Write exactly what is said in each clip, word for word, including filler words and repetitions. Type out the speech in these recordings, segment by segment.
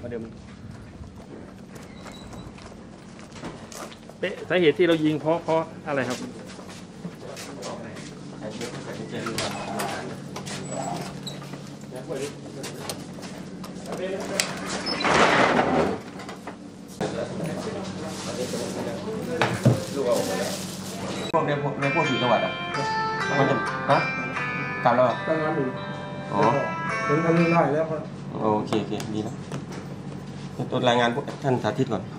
มาเดิมเป๊ะสาเหตุที่เรายิงเพราะเพราะอะไรครับพวกในพวกในพวกสี่จังหวัดอ่ะมันจะฮะกลับแล้วตั้งงานอยู่อ๋อผมทำได้แล้วครับโอเคโอเคดีนะตัวรายงานพวกท่านสาธิตก่อน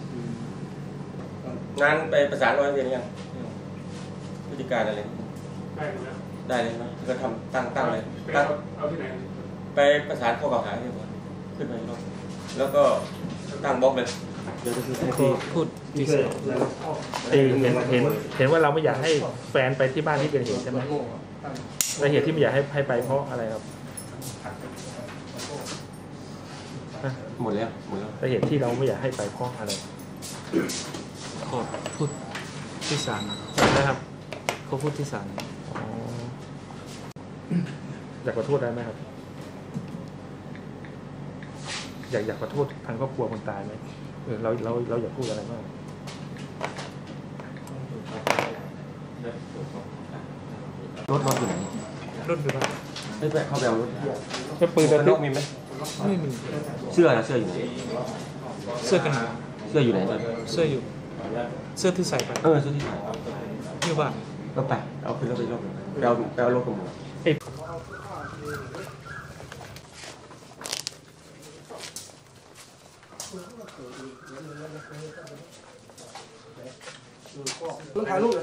งานไปประสานร้อยเวรยังวิธีการอะไรได้แล้วได้เลยนะก็ทำตั้งตั้งเลยตั้งเอาที่ไหนไปประสานข้อกล่าวหาที่ก่อนขึ้นไปรอบแล้วก็ตั้งบล็อกเลยเดี๋ยวจะพูดดีเซลเห็นเห็นเห็นว่าเราไม่อยากให้แฟนไปที่บ้านที่เกิดเหตุใช่ไหมสาเหตุที่ไม่อยากให้ให้ไปเพราะอะไรครับหมดแล้วหมดแล้วสาเหตุที่เราไม่อยากให้ไปเพราะอะไรขอพูดที่ศาลนะครับเขาพูดที่ศาลอยากขอโทษได้ไหมครับอยากอยากขอโทษทางครอบครัวคนตายไหมเออเราเราเราอยากพูดอะไรบ้างรถรถอยู่ไหนรถอยู่ไหนไม่ไปเข้าไปเอารถจะปืนจะนกมีไหมไม่มีเสื้อนะเสื้ออยู่ไหนเสื้อกันหนาวเสื้ออยู่ไหนเสื้ออยู่เสื้อที่ใส่ไปเออเสื้อที่ใส่อยู่บ้านก็ไปเอาขึ้นรถไปรถไปเอาไปเอารถกันหมดต้องถ่ายรูปเลย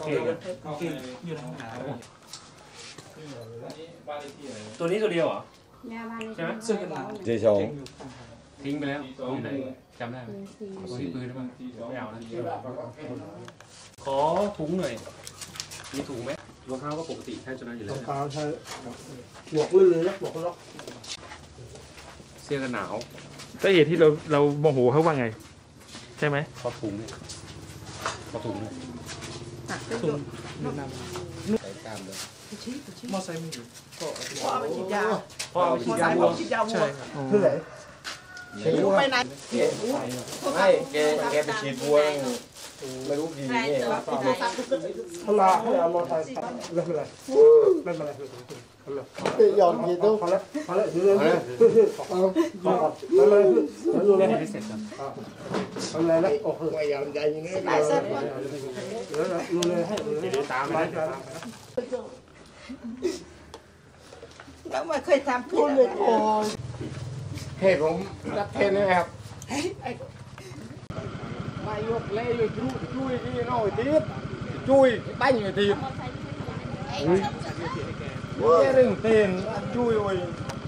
ตัวนี้ตัวเดียวเหรอใช่ไหมเสื้อกันหนาวเจชองทิ้งไปแล้วอยู่ไหนจำได้ไหมตัวที่ปืนหรือเปล่าไม่เอานะขอถุงหน่อยมีถุงไหมรองเท้าก็ปกติใช้จนนั้นอยู่แล้วรองเท้าใช้หมวกลื่นเลยนะหมวกก็ล็อกเสื้อกันหนาวสาเหตุที่เราเราโมโหเขาว่าไงใช่ไหมขอถุงเนี่ยขอถุงเนี่ยถุงนุ่มน้ำใส่ตามเลยมอไซค์มีอยู่พ่อเอาฉีดยาพ่อเอาฉีดยาฉีดยาใช่คือไหนไปไหนไม่แกแกไปฉีดบัวไม่รู้กี่นี่พลาให้เอามอไซค์เล่นอะไรเล่นอะไรยอมกินตู้พอแล้วพอแล้วถือเลยเอาเอาเลยเอาเลยให้เสร็จก่อนเอาเลยแล้วโอ้โหไม่ยอมใจยังไงได้เสร็จก่อนเดี๋ยวดูเลยให้ดูตามไปแล้วไม่เคยทำพูดเลยโอ้เฮ้ผมรับเทนเลยครับมายกเล่ยจุ้ยจุ้ยที่น้อยทีจุ้ยตั้งอยู่ทีว่าเรื่องเต้นจุ้ยโอ้ย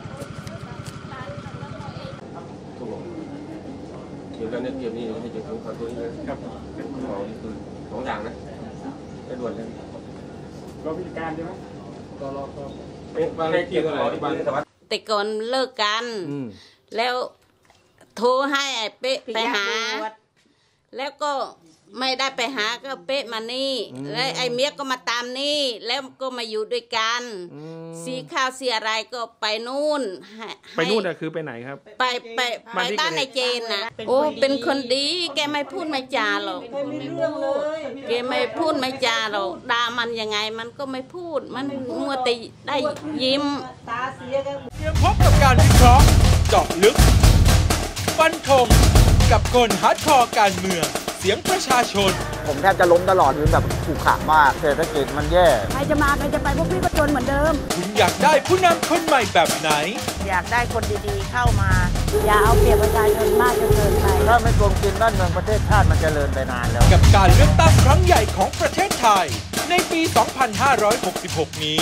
เกี่ยวกับเรื่องเกมนี้ให้จุดของตัวนี้ครับเป็นของคือสองอย่างนะได้ด่วนเลยก็วิธีการใช่ไหมก็รอก็บางเกี่ยวกับอะไรบางสวัสดิ์แต่ก่อนเลิกกันแล้วโทรให้เป๊ะไปหาแล้วก็ไม่ได้ไปหาก็เป๊ะมานี่แล้วไอ้เมียก็มาตามนี่แล้วก็มาอยู่ด้วยกันสีข้าวสีอะไรก็ไปนู่นไปนู่นอะคือไปไหนครับไปไปไปบ้านในเจนนะโอ้เป็นคนดีแกไม่พูดไม่จาหรอกแกไม่พูดไม่จาหรอกด่ามันยังไงมันก็ไม่พูดมันมัวแต่ได้ยิ้มเตรียมพบกับการวิเคราะห์เจาะลึกฟันธงกับคนฮาร์ดคอร์การเมืองเสียงประชาชนผมแทบจะล้มตลอดคือแบบขู่ขามากเศรษฐกิจมันแย่ใครจะมาใครจะไปพวกพี่ก็จนเหมือนเดิมคุณอยากได้ผู้นำคนใหม่แบบไหนอยากได้คนดีๆเข้ามาอย่าเอาเปรียบประชาชนมากจนเกินไปถ้าไม่โกงกินบ้านเมืองประเทศชาติมันจะเจริญไปนานแล้วกับการเลือกตั้งครั้งใหญ่ของประเทศไทยในปี สองพันห้าร้อยหกสิบหก นี้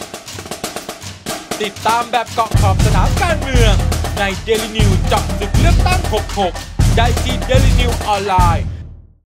ติดตามแบบเกาะขอบสนามการเมืองใน Daily News เจาะลึกเลือกตั้งหกสิบหกได้ที่ Daily News ออนไลน์